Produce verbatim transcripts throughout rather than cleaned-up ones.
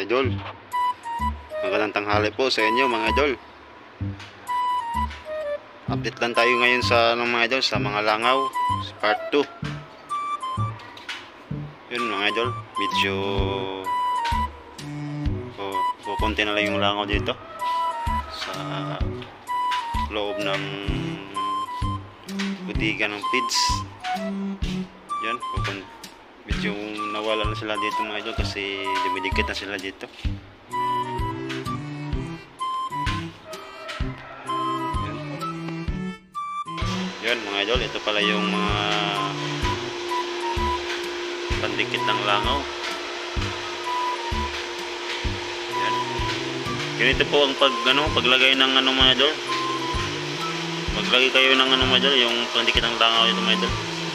idol. Magandang tanghali po sa inyo mga idol. Update lang tayo ngayon sa ano, mga idol, sa mga langaw sa part two. Yun mga idol, medyo oh, kukunti na lang yung langaw dito sa loob ng butika ng feeds. Yan, kukunti. Medyo nawala na sila dito mga idol kasi dumidikit na sila dito. Yan. Yan mga idol, ito pala yung mga pandikit ng langaw. Yan. Ganito po ang pag ano, paglagay ng ano mga idol. Maglagay kayo ng ano mga idol, yung pandikit ng langaw ito mga idol.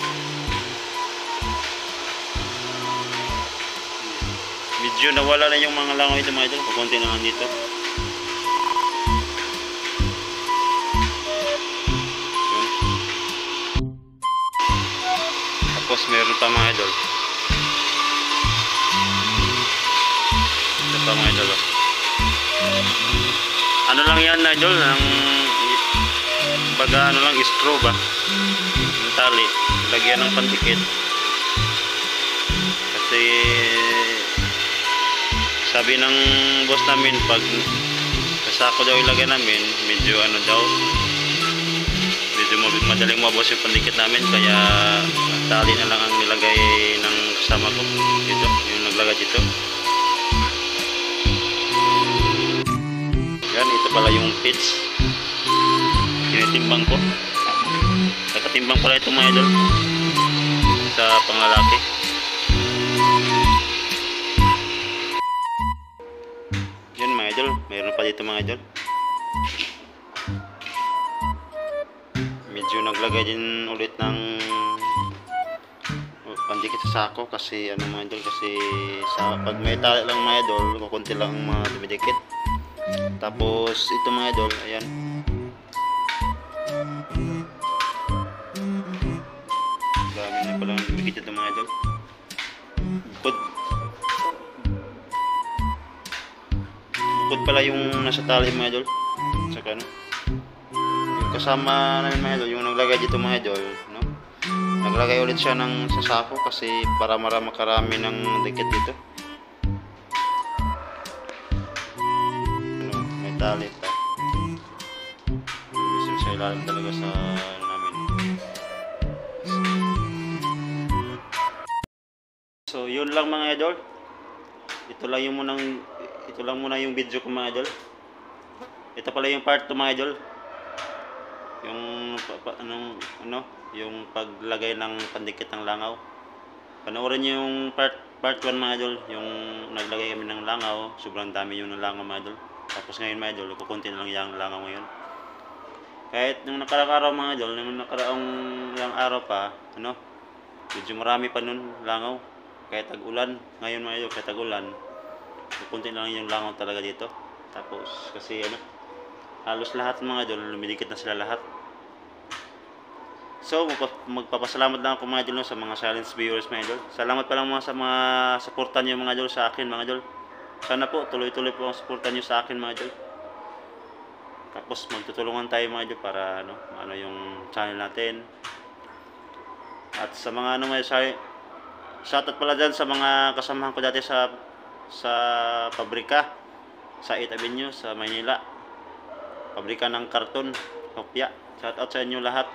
Medyo nawala na yung mga langaw ito mga idol, kukunti na lang dito. Yun. Tapos meron pa mga idol. Ito pa mga idol. Ano lang yan idol, ng baga ano lang, straw ba? Yung tali, lagyan ng pandikit. Kasi sabi ng boss namin, pag kasako daw ilagay namin, medyo ano daw, medyo madaling mabos yung pandikit namin, kaya tali na lang ang nilagay ng kasama ko dito, yung naglagay dito. Yan, ito pala yung feeds, tinitimbang ko. Nakatimbang pala ito mga idol sa pangalaki. Mayroon pa dito mga idol. Medyo naglagay din ulit ng pandikit sa sako kasi ano mga idol, kasi sa pag may tali lang mga idol, kukunti lang ang mga dumidikit. Tapos ito mga idol, ayan. Dami na pala ng dumidikit ito mga idol. Bukod Bukod pala yung nasa tali mga idol, saka ano, yung kasama namin mga idol, yung naglagay dito mga idol, no? Naglagay ulit siya ng sasako kasi para marami makarami ng dikit dito. Ano, may tali pa. Mismo sa ilalim talaga sa ano namin. So yun lang mga idol. Ito lang yung munang Ito lang muna yung video ko mga idol. Ito pala yung part two mga idol. Yung pa, pa, anong, ano, yung paglagay ng pandikit ng langaw. Panoorin niyo yung part part one mga idol, yung naglagay kami ng langaw. Sobrang dami yung langaw mga idol. Tapos ngayon mga idol, kukunti na lang yung langaw ngayon. Kahit nung nakaraang araw mga idol, nung nakaraang yung araw pa, ano, medyo marami pa nun langaw. Kahit tag-ulan, ngayon mga idol, kahit tag-ulan, kunti lang yung langaw talaga dito. Tapos kasi ano, halos lahat ng mga idol lumidikit na sila lahat. So magpapasalamat lang ako mga idol no, sa mga silent viewers mga idol. Salamat pa lang mga sa mga suportan niyo mga idol sa akin mga idol. Sana po tuloy-tuloy po ang suportan niyo sa akin mga idol. Tapos magtutulungan tayo mga idol para ano, ano yung channel natin. At sa mga ano mga shoutout pala dyan sa mga kasamahan ko dati sa sa pabrika sa eighth Avenue sa Maynila, pabrika ng karton, kopya. Shout out sa inyo lahat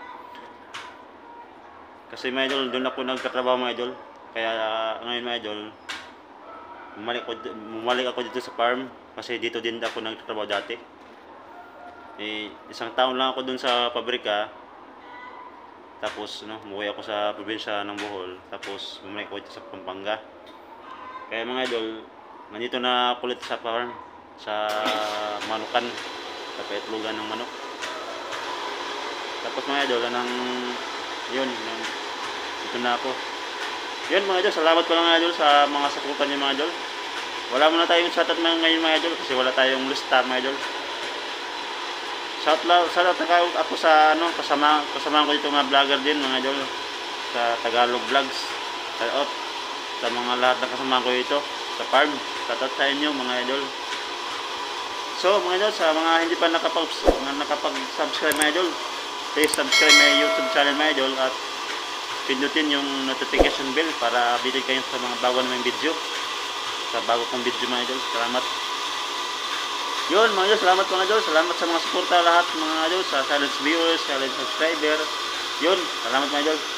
kasi mga idol, doon ako nagtatrabaho mga idol, kaya uh, ngayon mga idol bumalik ako, bumalik ako dito sa farm kasi dito din ako nagtatrabaho dati. Eh, isang taon lang ako doon sa pabrika, tapos no, umuwi ako sa probinsya ng Bohol, tapos bumalik ako dito sa Pampanga. Kaya mga idol, nandito na kulit sa farm, sa manukan, sa paitlugan ng manok. Tapos mga idol, nang yun, nang, dito na ako. Yun mga idol, salamat ko lang mga idol sa mga sakupan niyo mga idol. Wala muna tayong shoutout mga ngayon mga idol kasi wala tayong lista mga idol. Shout out, shout out ako sa ano, kasama, kasama ko dito mga vlogger din mga idol sa Tagalog Vlogs. Shout out sa mga lahat ng kasama ko dito. sa farm. Shoutout sa inyo mga idol. So mga idol, sa mga hindi pa nakapag mga nakapag-subscribe mga idol, please subscribe my YouTube channel mga idol at pindutin yung notification bell para updated kayo sa mga bago namang video. Sa bago kong video mga idol. Salamat. Yun mga idol, salamat mga idol. Salamat sa mga suporta lahat mga idol, sa silent viewers, silent subscriber. Yun, salamat mga idol.